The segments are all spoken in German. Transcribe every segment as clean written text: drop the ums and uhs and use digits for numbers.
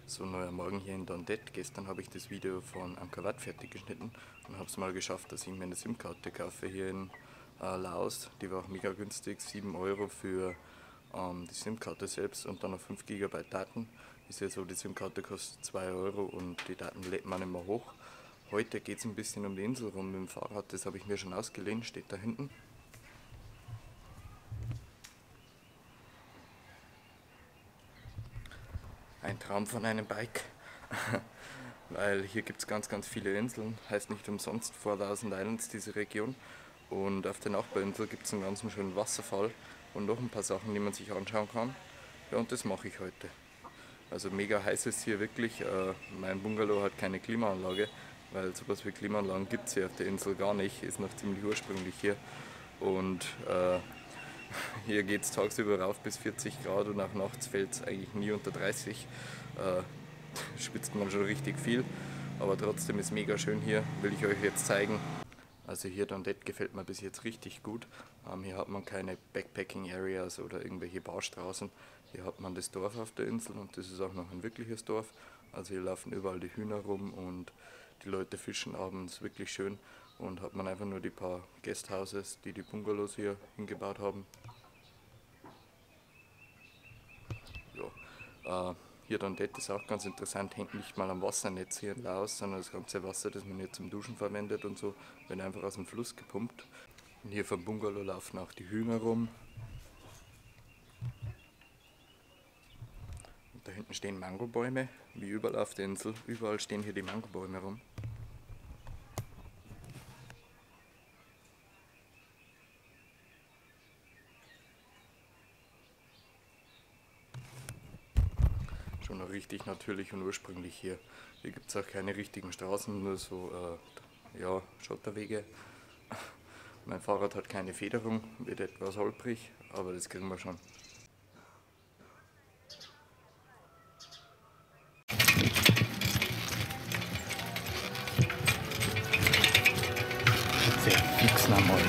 So, neuer Morgen hier in Dondette. Gestern habe ich das Video von Angkor Wat fertig geschnitten und habe es mal geschafft, dass ich mir eine SIM-Karte kaufe hier in Laos. Die war auch mega günstig, 7 Euro für die SIM-Karte selbst und dann noch 5 GB Daten. Ist ja so, die SIM-Karte kostet 2 Euro und die Daten lädt man immer hoch. Heute geht es ein bisschen um die Insel rum mit dem Fahrrad, das habe ich mir schon ausgeliehen, steht da hinten. Ein Traum von einem Bike, weil hier gibt es ganz viele Inseln, heißt nicht umsonst 4000 Islands diese Region, und auf der Nachbarinsel gibt es einen ganz schönen Wasserfall und noch ein paar Sachen, die man sich anschauen kann. Ja, und das mache ich heute. Also mega heiß ist hier wirklich, mein Bungalow hat keine Klimaanlage, weil sowas wie Klimaanlagen gibt es hier auf der Insel gar nicht, ist noch ziemlich ursprünglich hier, und hier geht es tagsüber rauf bis 40 Grad und auch nachts fällt es eigentlich nie unter 30. Schwitzt man schon richtig viel, aber trotzdem ist mega schön hier, will ich euch jetzt zeigen. Also hier Dondette gefällt mir bis jetzt richtig gut. Hier hat man keine Backpacking Areas oder irgendwelche Baustraßen. Hier hat man das Dorf auf der Insel und das ist auch noch ein wirkliches Dorf. Also hier laufen überall die Hühner rum und die Leute fischen abends, wirklich schön. Und hat man einfach nur die paar Guesthouses, die Bungalows hier hingebaut haben. Ja, hier Dondette ist auch ganz interessant, hängt nicht mal am Wassernetz hier in Laos, sondern das ganze Wasser, das man hier zum Duschen verwendet und so, wird einfach aus dem Fluss gepumpt. Und hier vom Bungalow laufen auch die Hühner rum. Und da hinten stehen Mangobäume, wie überall auf der Insel, überall stehen hier die Mangobäume rum. Schon noch richtig natürlich und ursprünglich hier. Hier gibt es auch keine richtigen Straßen, nur so ja, Schotterwege. Mein Fahrrad hat keine Federung, wird etwas holprig, aber das kriegen wir schon. Sehr fix nochmal.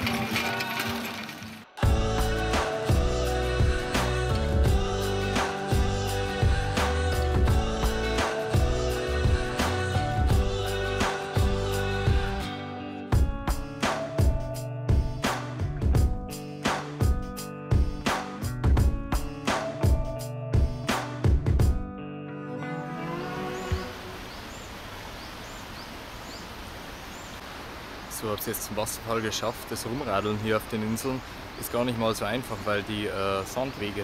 So, habe es jetzt zum Wasserfall geschafft. Das Rumradeln hier auf den Inseln ist gar nicht mal so einfach, weil die Sandwege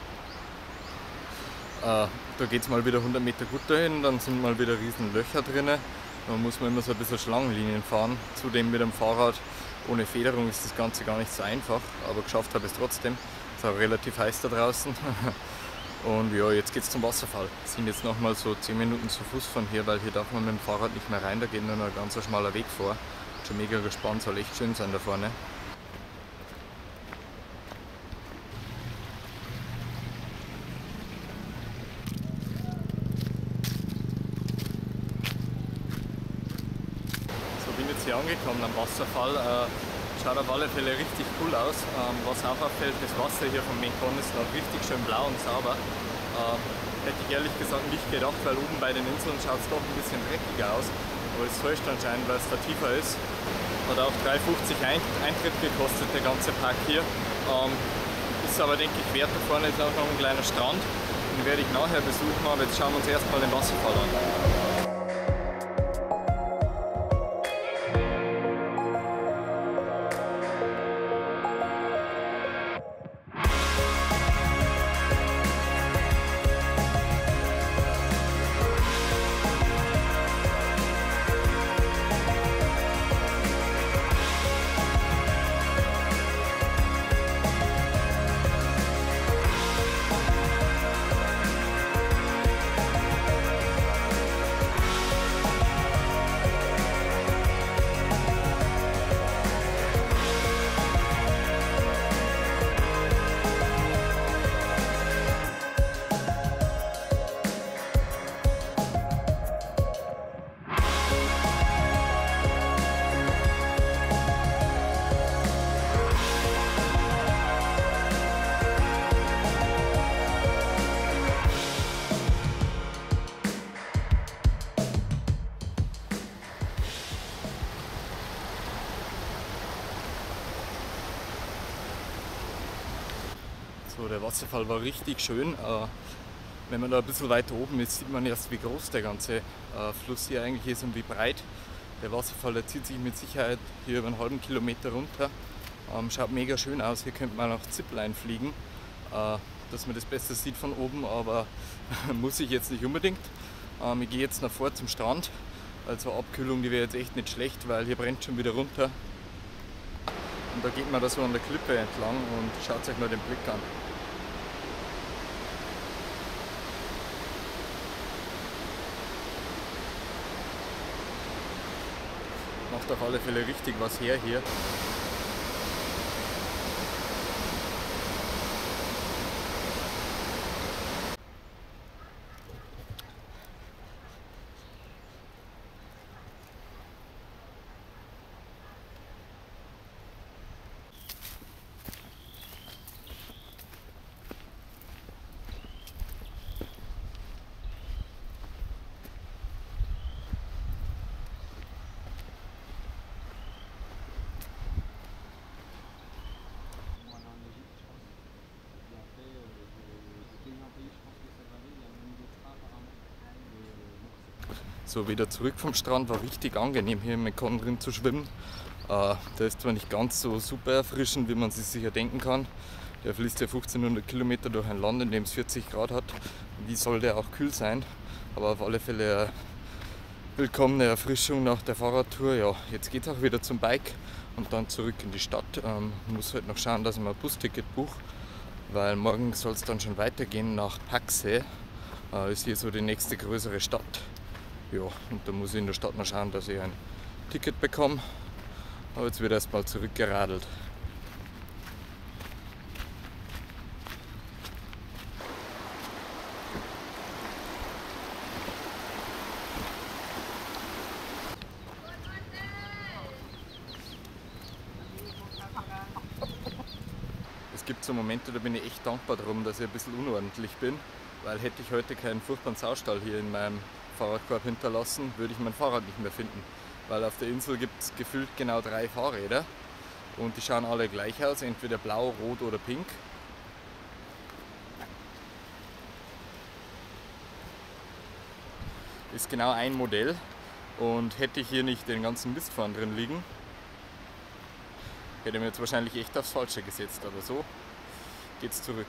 da geht es mal wieder 100 Meter gut dahin, dann sind mal wieder riesen Löcher drin. Dann muss man immer so ein bisschen Schlangenlinien fahren. Zudem mit dem Fahrrad ohne Federung ist das Ganze gar nicht so einfach, aber geschafft habe ich es trotzdem. Es ist auch relativ heiß da draußen. Und ja, jetzt geht es zum Wasserfall. Wir sind jetzt nochmal so 10 Minuten zu Fuß von hier, weil hier darf man mit dem Fahrrad nicht mehr rein, da geht nur noch ein ganz schmaler Weg vor. Schon mega gespannt, soll echt schön sein da vorne. So, bin jetzt hier angekommen am Wasserfall. Schaut auf alle Fälle richtig cool aus. Was auch auffällt, das Wasser hier vom Mekong ist noch richtig schön blau und sauber. Hätte ich ehrlich gesagt nicht gedacht, weil oben bei den Inseln schaut es doch ein bisschen dreckiger aus. Aber es täuscht anscheinend, weil es da tiefer ist. Hat auch 3,50 Eintritt gekostet, der ganze Park hier. Ist aber, denke ich, wert. Da vorne ist auch noch ein kleiner Strand. Den werde ich nachher besuchen, aber jetzt schauen wir uns erstmal den Wasserfall an. der Wasserfall war richtig schön. Wenn man da ein bisschen weiter oben ist, sieht man erst, wie groß der ganze Fluss hier eigentlich ist und wie breit. Der Wasserfall, der zieht sich mit Sicherheit hier über einen halben Kilometer runter. Schaut mega schön aus. Hier könnte man auch Zipline fliegen, dass man das besser sieht von oben, aber muss ich jetzt nicht unbedingt. Ich gehe jetzt nach vor zum Strand. Also Abkühlung, die wäre jetzt echt nicht schlecht, weil hier brennt schon wieder runter. Und da geht man da so an der Klippe entlang und schaut euch mal den Blick an. Macht auf alle Fälle richtig was her hier. So, wieder zurück vom Strand, war richtig angenehm hier im Mekong drin zu schwimmen. Der ist zwar nicht ganz so super erfrischend, wie man sich sicher denken kann. Der fließt ja 1500 Kilometer durch ein Land, in dem es 40 Grad hat. Wie soll der auch kühl sein? Aber auf alle Fälle eine willkommene Erfrischung nach der Fahrradtour. Ja, jetzt geht es auch wieder zum Bike und dann zurück in die Stadt. Ich muss halt noch schauen, dass ich mal ein Busticket buche, weil morgen soll es dann schon weitergehen nach Paxe. Ist hier so die nächste größere Stadt. Ja, und da muss ich in der Stadt noch schauen, dass ich ein Ticket bekomme. Aber jetzt wird erstmal zurückgeradelt. Es gibt so Momente, da bin ich echt dankbar darum, dass ich ein bisschen unordentlich bin, weil hätte ich heute keinen furchtbaren Saustall hier in meinem Fahrradkorb hinterlassen, würde ich mein Fahrrad nicht mehr finden. Weil auf der Insel gibt es gefühlt genau 3 Fahrräder und die schauen alle gleich aus, entweder blau, rot oder pink. Ist genau ein Modell und hätte ich hier nicht den ganzen Mist vorn drin liegen, hätte ich mir jetzt wahrscheinlich echt aufs Falsche gesetzt, aber so geht's zurück.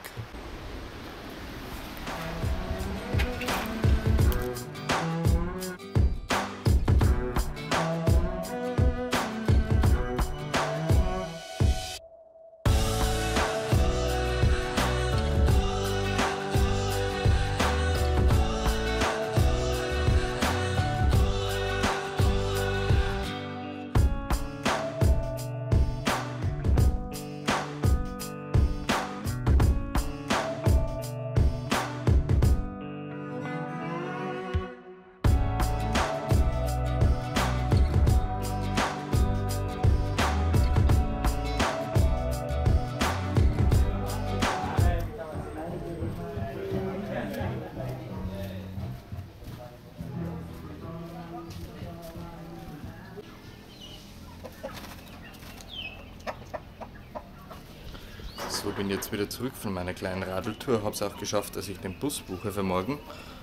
So, bin jetzt wieder zurück von meiner kleinen Radeltour, habe es auch geschafft, dass ich den Bus buche für morgen.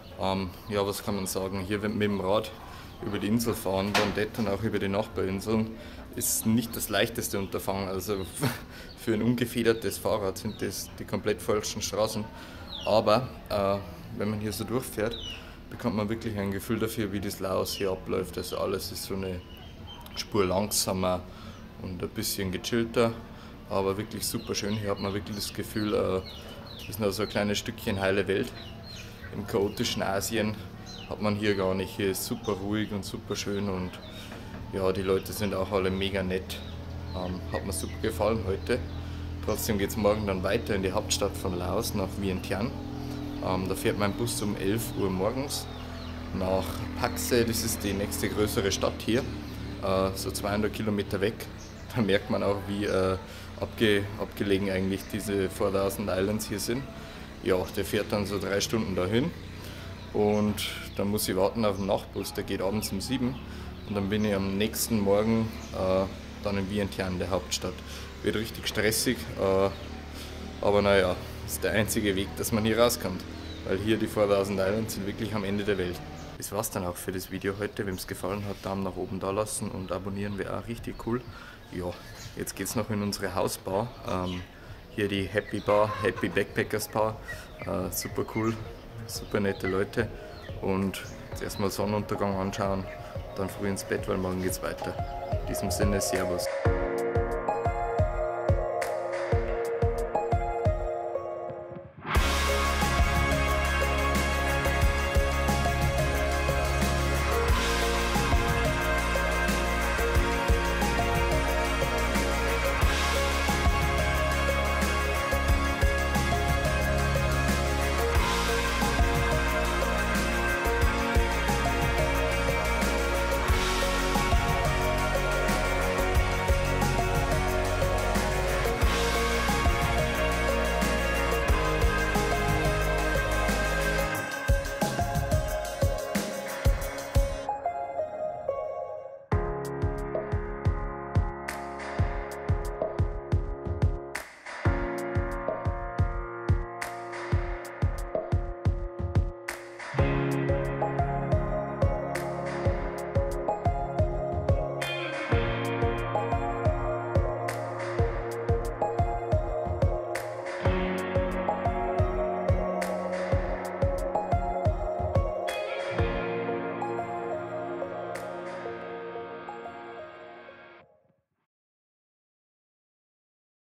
Ja, was kann man sagen, hier mit dem Rad über die Insel fahren, Bandett und auch über die Nachbarinseln, ist nicht das leichteste Unterfangen. Also für ein ungefedertes Fahrrad sind das die komplett falschen Straßen. Aber wenn man hier so durchfährt, bekommt man wirklich ein Gefühl dafür, wie das Laos hier abläuft. Also alles ist so eine Spur langsamer und ein bisschen gechillter. Aber wirklich super schön. Hier hat man wirklich das Gefühl, es ist noch so ein kleines Stückchen heile Welt. Im chaotischen Asien hat man hier gar nicht. Hier ist super ruhig und super schön und ja, die Leute sind auch alle mega nett. Hat mir super gefallen heute. Trotzdem geht es morgen dann weiter in die Hauptstadt von Laos, nach Vientiane. Da fährt mein Bus um 11 Uhr morgens nach Paxe. Das ist die nächste größere Stadt hier, so 200 Kilometer weg. Da merkt man auch, wie abgelegen eigentlich diese 4000 Islands hier sind. Ja, der fährt dann so 3 Stunden dahin und dann muss ich warten auf den Nachtbus, der geht abends um 7 und dann bin ich am nächsten Morgen dann in Vientiane, der Hauptstadt. Wird richtig stressig, aber naja, Das ist der einzige Weg, dass man hier rauskommt, weil hier die 4000 Islands sind wirklich am Ende der Welt. Das war's dann auch für das Video heute. Wem es gefallen hat, Daumen nach oben da lassen und abonnieren wäre auch richtig cool. Ja, jetzt geht's noch in unsere Hausbar. Hier die Happy Bar, Happy Backpackers Bar. Super cool, super nette Leute. Und jetzt erstmal Sonnenuntergang anschauen, dann früh ins Bett, weil morgen geht's weiter. In diesem Sinne, Servus.